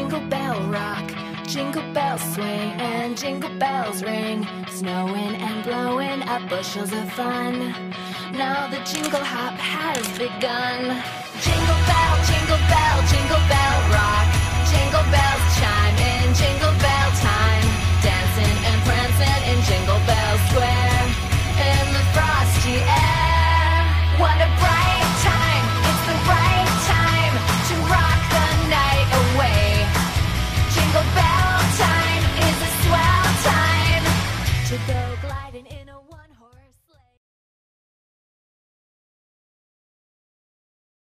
Jingle bell rock, jingle bells swing, and jingle bells ring. Snowing and blowing up bushels of fun. Now the jingle hop has begun. Jingle bell,